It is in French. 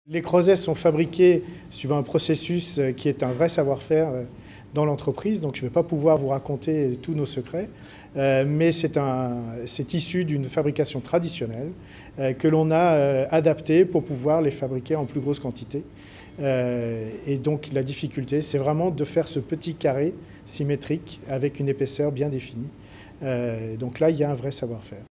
Les creusets sont fabriqués suivant un processus qui est un vrai savoir-faire dans l'entreprise, donc je ne vais pas pouvoir vous raconter tous nos secrets, mais c'est issu d'une fabrication traditionnelle que l'on a adaptée pour pouvoir les fabriquer en plus grosse quantité. Et donc la difficulté, c'est vraiment de faire ce petit carré symétrique avec une épaisseur bien définie. Donc là, il y a un vrai savoir-faire.